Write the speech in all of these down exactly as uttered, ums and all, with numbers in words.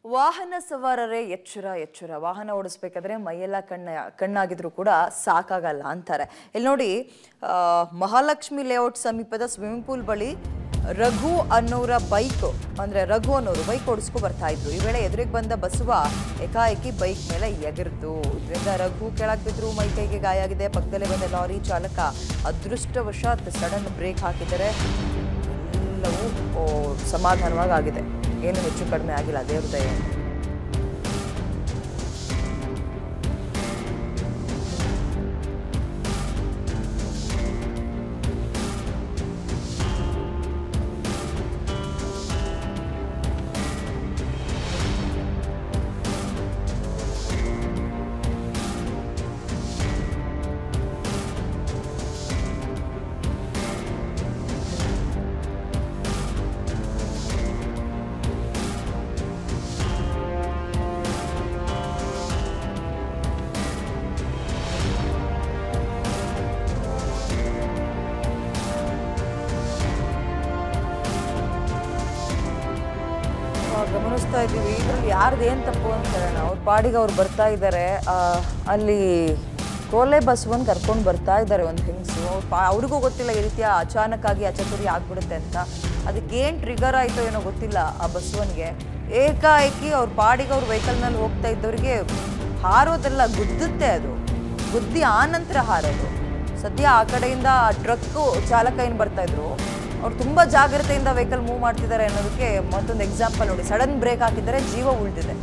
ವಾಹನ ಸವಾರರೇ ಎಚ್ಚರ ಎಚ್ಚರ ವಾಹನ ಓಡಿಸಬೇಕಾದ್ರೆ ಮೈಯೆಲ್ಲ ಕಣ್ಣ ಕಣ್ಣಾಗಿದ್ರು ಕೂಡ ಸಾಕಾಗಲ್ಲ ಅಂತಾರೆ. ಇಲ್ಲಿ ನೋಡಿ, ಮಹಾಲಕ್ಷ್ಮಿ ಲೇಔಟ್ ಸಮೀಪದ ಸ್ವಿಮ್ಮಿಂಗ್ ಪೂಲ್ ಬಳಿ ರಘು ಅನ್ನೋರ ಬೈಕ್ ಅಂದ್ರೆ ರಘು ಅನ್ನೋರು ಬೈಕ್ ಓಡಿಸ್ಕೊ ಬರ್ತಾ ಇದ್ರು. ಈ ವೇಳೆ ಎದುರಿಗೆ ಬಂದ ಬಸವ ಏಕಾಏಕಿ ಬೈಕ್ ಮೇಲೆ ಎಗರ್ದು. ಇದರಿಂದ ರಘು ಕೆಳಗೆ ಬಿದ್ರು, ಮೈ ಕೈಗೆ ಗಾಯ ಆಗಿದೆ. ಪಕ್ಕದಲ್ಲೇ ಬಂದ ಲಾರಿ ಚಾಲಕ ಅದೃಷ್ಟವಶಾತ್ ಸಡನ್ ಬ್ರೇಕ್ ಹಾಕಿದರೆ ಎಲ್ಲವೂ ಸಮಾಧಾನವಾಗಿ ಆಗಿದೆ. ಏನು ಹೆಚ್ಚು ಕಡಿಮೆ ಆಗಿಲ್ಲ, ದೇವ್ರ ದಯೆ. ಗಮನಿಸ್ತಾ ಇದ್ದೀವಿ, ಇದ್ರಲ್ಲಿ ಯಾರ್ದೇನು ತಪ್ಪು ಅಂತ ಹೇಳೋಣ. ಅವ್ರ ಪಾಡಿಗೆ ಅವ್ರು ಬರ್ತಾ ಇದ್ದಾರೆ. ಅಲ್ಲಿ ಕೋಲೆ ಬಸವನ್ ಕರ್ಕೊಂಡು ಬರ್ತಾ ಇದ್ದಾರೆ ಒಂದು ಹೆಂಗಸು. ಅವ್ರ ಪಾ ಅವ್ರಿಗೂ ಗೊತ್ತಿಲ್ಲ ಈ ರೀತಿಯ ಅಚಾನಕ್ ಆಗಿ ಅಚತುರಿ ಆಗ್ಬಿಡುತ್ತೆ ಅಂತ. ಅದಕ್ಕೇನು ಟ್ರಿಗರ್ ಆಯಿತೋ ಏನೋ ಗೊತ್ತಿಲ್ಲ ಆ ಬಸವನ್ಗೆ. ಏಕಾಏಕಿ ಅವ್ರ ಪಾಡಿಗೆ ಅವ್ರ ವೆಹಿಕಲ್ನಲ್ಲಿ ಹೋಗ್ತಾ ಇದ್ದವ್ರಿಗೆ ಹಾರೋದೆಲ್ಲ ಗುದ್ದುತ್ತೆ. ಅದು ಗುದ್ದಿ ಆ ನಂತರ ಹಾರೋದು. ಸದ್ಯ ಆ ಕಡೆಯಿಂದ ಟ್ರಕ್ಕು ಚಾಲಕ ಏನು ಬರ್ತಾ ಇದ್ರು, ಅವ್ರು ತುಂಬ ಜಾಗ್ರತೆಯಿಂದ ವೆಹಿಕಲ್ ಮೂವ್ ಮಾಡ್ತಿದ್ದಾರೆ ಅನ್ನೋದಕ್ಕೆ ಮತ್ತೊಂದು ಎಕ್ಸಾಂಪಲ್ ನೋಡಿ. ಸಡನ್ ಬ್ರೇಕ್ ಹಾಕಿದ್ದಾರೆ, ಜೀವ ಉಳಿದಿದೆ.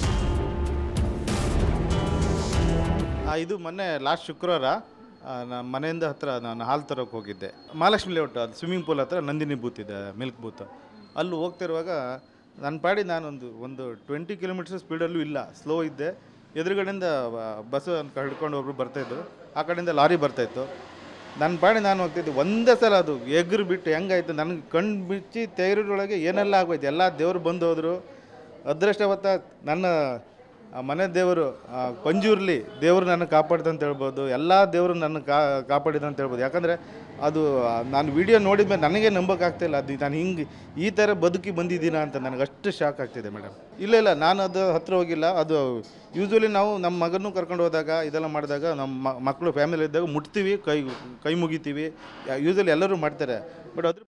ಇದು ಮೊನ್ನೆ ಲಾಸ್ಟ್ ಶುಕ್ರವಾರ ನಮ್ಮ ಮನೆಯಿಂದ ಹತ್ರ ನಾನು ಹಾಲು ತರೋಕೆ ಹೋಗಿದ್ದೆ. ಮಹಾಲಕ್ಷ್ಮಿ ಲೇಔಟ್ ಅದು ಸ್ವಿಮ್ಮಿಂಗ್ ಪೂಲ್ ಹತ್ರ ನಂದಿನಿ ಬೂತ್ ಇದೆ, ಮಿಲ್ಕ್ ಬೂತ್. ಅಲ್ಲಿ ಹೋಗ್ತಿರುವಾಗ ನನ್ನ ಪಾಡಿ ನಾನೊಂದು ಒಂದು ಟ್ವೆಂಟಿ ಕಿಲೋಮೀಟರ್ ಸ್ಪೀಡಲ್ಲೂ ಇಲ್ಲ, ಸ್ಲೋ ಇದ್ದೆ. ಎದುರುಗಡೆಯಿಂದ ಬಸ್ ಹಿಡ್ಕೊಂಡು ಒಬ್ಬರು ಬರ್ತಾಯಿದ್ರು, ಆ ಕಡೆಯಿಂದ ಲಾರಿ ಬರ್ತಾಯಿತ್ತು. ನನ್ನ ಪಾಡಿ ನಾನು ಹೋಗ್ತಿದ್ದೆ. ಒಂದೇ ಸಲ ಅದು ಎಗ್ರು ಬಿಟ್ಟು ಹೆಂಗಾಯ್ತು, ನನಗೆ ಕಣ್ಣು ಬಿಚ್ಚಿ ತೆಗೆರೊಳಗೆ ಏನೆಲ್ಲ ಆಗೋಯ್ತು. ಎಲ್ಲ ದೇವರು ಬಂದು ಹೋದರು. ಅದೃಷ್ಟವತ್ತ ನನ್ನ ಮನೆ ದೇವರು ಪಂಜೂರ್ಲಿ ದೇವರು ನನ್ನ ಕಾಪಾಡಿದ ಅಂತ ಹೇಳ್ಬೋದು. ಎಲ್ಲ ದೇವರು ನನ್ನ ಕಾ ಕಾಪಾಡಿದ ಅಂತ ಹೇಳ್ಬೋದು. ಯಾಕಂದರೆ ಅದು ನಾನು ವಿಡಿಯೋ ನೋಡಿದ ಮೇಲೆ ನನಗೆ ನಂಬೋಕ್ಕಾಗ್ತಿಲ್ಲ. ಅದು ನಾನು ಹಿಂಗೆ ಈ ಥರ ಬದುಕಿ ಬಂದಿದ್ದೀನ ಅಂತ ನನಗೆ ಅಷ್ಟು ಶಾಕ್ ಆಗ್ತಿದೆ ಮೇಡಮ್. ಇಲ್ಲ ಇಲ್ಲ ನಾನು ಅದು ಹತ್ತಿರ ಹೋಗಿಲ್ಲ. ಅದು ಯೂಶ್ವಲಿ ನಾವು ನಮ್ಮ ಮಗನೂ ಕರ್ಕೊಂಡು ಹೋದಾಗ ಇದೆಲ್ಲ ಮಾಡಿದಾಗ ನಮ್ಮ ಮಕ್ಕಳು ಫ್ಯಾಮಿಲಿ ಇದ್ದಾಗ ಮುಟ್ತೀವಿ, ಕೈ ಕೈ ಮುಗಿತೀವಿ. ಯೂಶ್ವಲಿ ಎಲ್ಲರೂ ಮಾಡ್ತಾರೆ. ಬಟ್ ಅದ್ರ